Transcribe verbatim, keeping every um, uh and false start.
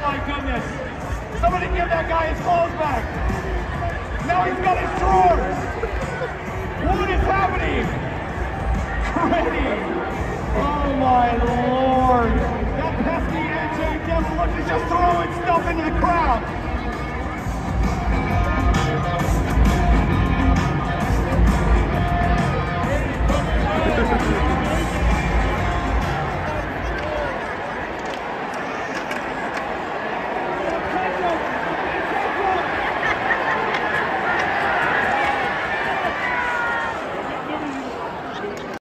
my goodness. Somebody give that guy his clothes back. Now he's got his drawers.